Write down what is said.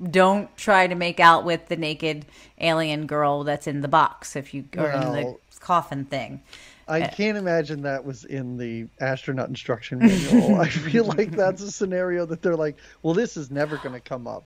don't try to make out with the naked alien girl that's in the box or in the coffin thing. I can't imagine that was in the astronaut instruction manual. I feel like that's a scenario that they're like, well, this is never going to come up.